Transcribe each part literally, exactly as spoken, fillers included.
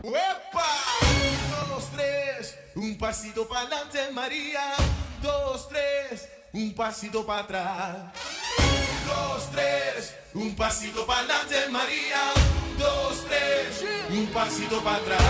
¡Uepa! Dos, tres, un pasito para adelante, María. Dos, tres, un pasito para atrás. Dos, tres, un pasito para adelante, María. Dos, tres, un pasito para atrás.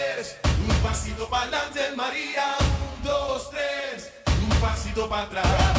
María, dos, tres, un pasito para atrás.